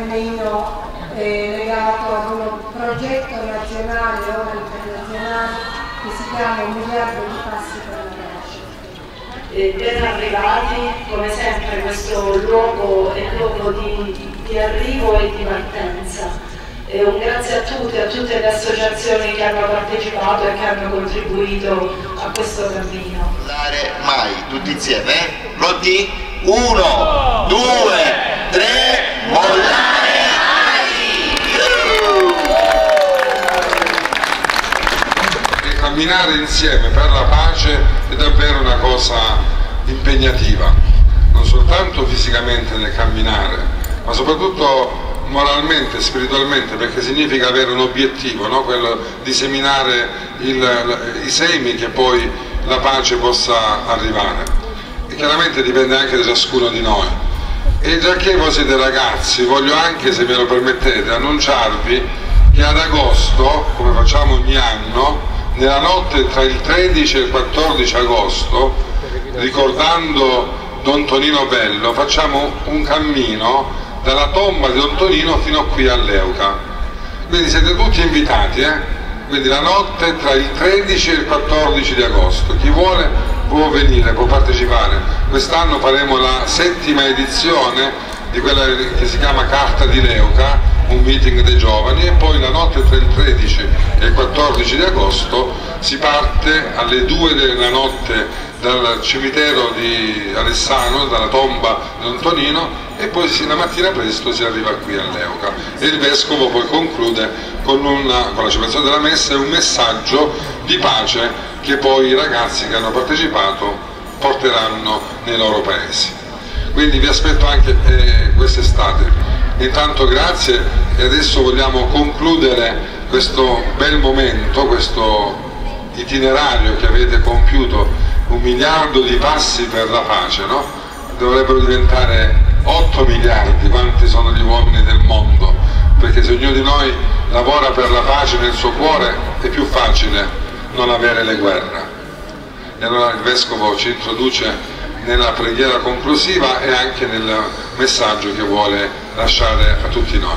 cammino legato ad un progetto nazionale e ora internazionale che si chiama 1 miliardo di passi per la pace. Ben arrivati, come sempre questo luogo è luogo di arrivo e di partenza. Un grazie a tutte le associazioni che hanno partecipato e che hanno contribuito a questo cammino. Mai, tutti insieme, pronti? 1, 2, 3, mollare mai! Camminare insieme per la pace è davvero una cosa impegnativa, non soltanto fisicamente nel camminare, ma soprattutto moralmente, spiritualmente, perché significa avere un obiettivo, no? Quello di seminare i semi che poi la pace possa arrivare. E chiaramente dipende anche da ciascuno di noi. E già che voi siete ragazzi, voglio anche, se me lo permettete, annunciarvi che ad agosto, come facciamo ogni anno, nella notte tra il 13 e il 14 agosto, ricordando Don Tonino Bello, facciamo un cammino dalla tomba di Don Tonino fino qui a Leuca. Quindi siete tutti invitati, quindi la notte tra il 13 e il 14 di agosto. Chi vuole può venire, può partecipare. Quest'anno faremo la 7ª edizione di quella che si chiama Carta di Leuca, un meeting dei giovani, e poi la notte tra il 13 e il 14 di agosto si parte alle 2 della notte dal cimitero di Alessano, dalla tomba di Don Tonino, e poi la mattina presto si arriva qui a Leuca e il Vescovo poi conclude con la celebrazione della messa e un messaggio di pace che poi i ragazzi che hanno partecipato porteranno nei loro paesi. Quindi vi aspetto anche quest'estate. Intanto grazie, e adesso vogliamo concludere questo bel momento, questo itinerario che avete compiuto, 1 miliardo di passi per la pace, no? Dovrebbero diventare 8 miliardi, quanti sono gli uomini del mondo, perché se ognuno di noi lavora per la pace nel suo cuore è più facile non avere le guerre. E allora il Vescovo ci introduce nella preghiera conclusiva e anche nel messaggio che vuole lasciare a tutti noi.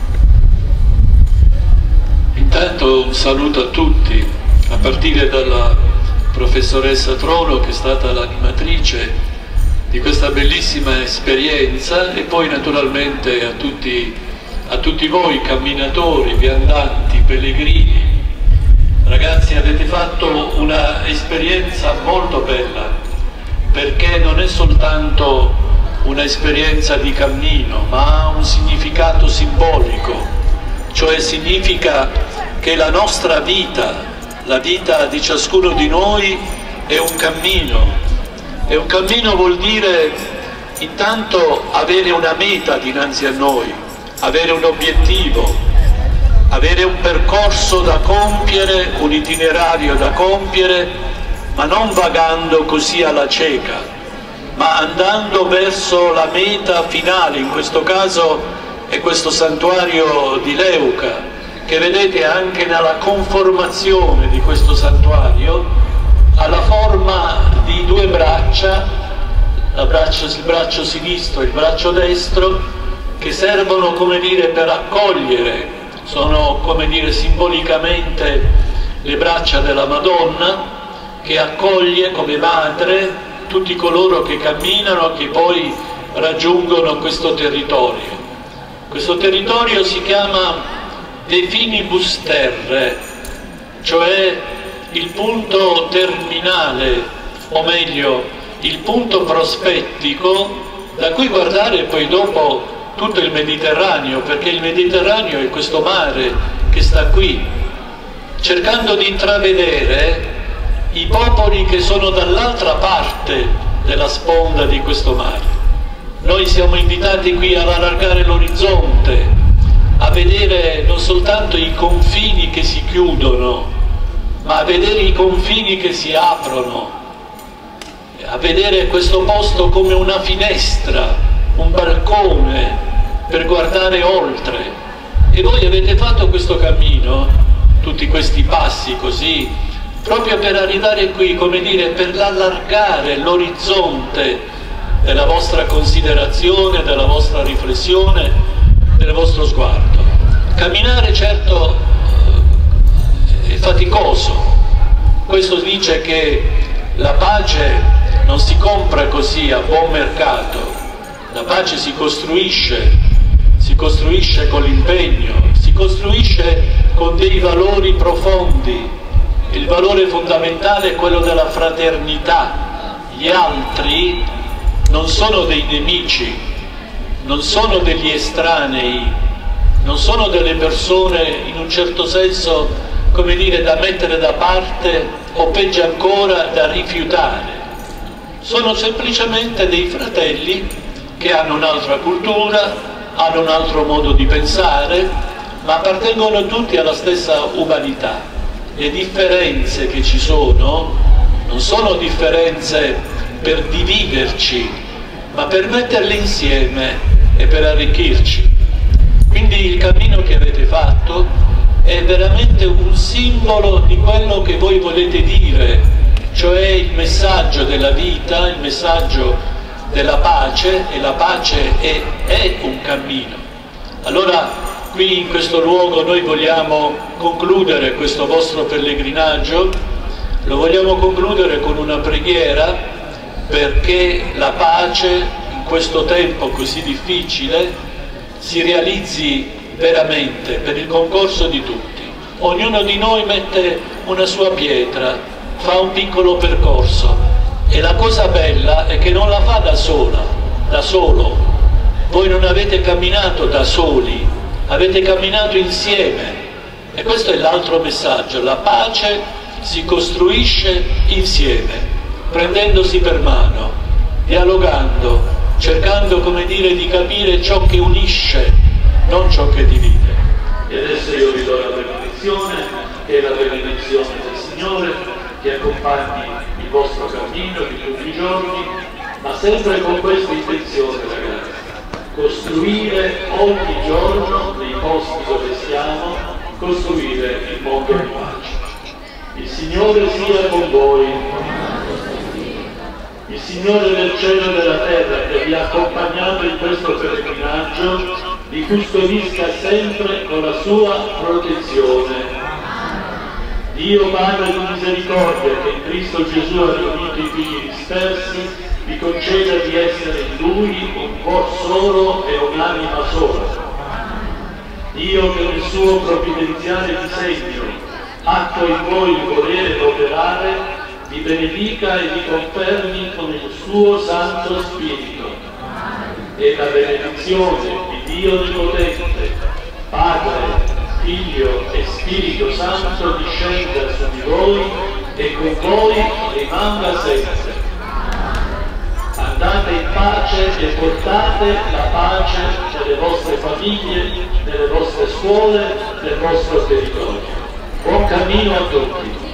Intanto un saluto a tutti, a partire dalla professoressa Trono, che è stata l'animatrice di questa bellissima esperienza, e poi naturalmente a tutti voi camminatori, viandanti, pellegrini. Ragazzi, avete fatto una esperienza molto bella, perché non è soltanto un'esperienza di cammino, ma ha un significato simbolico, cioè significa che la nostra vita, la vita di ciascuno di noi è un cammino. E un cammino vuol dire intanto avere una meta dinanzi a noi, avere un obiettivo, avere un percorso da compiere, un itinerario da compiere, ma non vagando così alla cieca, ma andando verso la meta finale. In questo caso è questo santuario di Leuca, che vedete anche nella conformazione di questo santuario ha la forma di 2 braccia, il braccio sinistro e il braccio destro, che servono, come dire, per accogliere, sono, come dire, simbolicamente le braccia della Madonna, che accoglie come madre tutti coloro che camminano, che poi raggiungono questo territorio. Questo territorio si chiama De Finibus Terrae, cioè il punto terminale, o meglio il punto prospettico da cui guardare poi dopo tutto il Mediterraneo, perché il Mediterraneo è questo mare che sta qui, cercando di intravedere i popoli che sono dall'altra parte della sponda di questo mare. Noi siamo invitati qui ad allargare l'orizzonte, a vedere non soltanto i confini che si chiudono, ma a vedere i confini che si aprono, a vedere questo posto come una finestra, un balcone per guardare oltre. E voi avete fatto questo cammino, tutti questi passi così, proprio per arrivare qui, come dire, per allargare l'orizzonte della vostra considerazione, della vostra riflessione, del vostro sguardo. Camminare certo è faticoso, questo dice che la pace non si compra così a buon mercato, la pace si costruisce con l'impegno, si costruisce con dei valori profondi. Il valore fondamentale è quello della fraternità. Gli altri non sono dei nemici, non sono degli estranei, non sono delle persone in un certo senso, come dire, da mettere da parte o peggio ancora da rifiutare. Sono semplicemente dei fratelli che hanno un'altra cultura, hanno un altro modo di pensare, ma appartengono tutti alla stessa umanità. Le differenze che ci sono non sono differenze per dividerci, ma per metterle insieme e per arricchirci. Quindi il cammino che avete fatto è veramente un simbolo di quello che voi volete dire, cioè il messaggio della vita, il messaggio della pace, e la pace è un cammino. Allora qui in questo luogo noi vogliamo concludere questo vostro pellegrinaggio, lo vogliamo concludere con una preghiera perché la pace in questo tempo così difficile si realizzi veramente per il concorso di tutti. Ognuno di noi mette una sua pietra, fa un piccolo percorso. E la cosa bella è che non la fa da solo. Voi non avete camminato da soli, avete camminato insieme. E questo è l'altro messaggio: la pace si costruisce insieme, prendendosi per mano, dialogando, cercando, come dire, di capire ciò che unisce, non ciò che divide. E adesso io vi do la benedizione, che è la benedizione del Signore, che accompagni il vostro cammino di tutti i giorni, ma sempre con questa intenzione, ragazzi: costruire ogni giorno nei posti dove siamo, costruire il mondo di pace. Il Signore sia con voi. Il Signore del cielo e della terra, che vi ha accompagnato in questo pellegrinaggio, vi custodisca sempre con la sua protezione. Dio Padre di misericordia, che in Cristo Gesù ha riunito i figli dispersi, vi conceda di essere in Lui un cuor solo e un'anima sola. Dio, che nel suo provvidenziale disegno attua in voi il volere operare, vi benedica e vi confermi con il suo Santo Spirito. E la benedizione di Dio Onnipotente, Padre, Figlio e Spirito Santo discenda su di voi e con voi rimanga sempre. Andate in pace e portate la pace nelle vostre famiglie, nelle vostre scuole, nel vostro territorio. Buon cammino a tutti.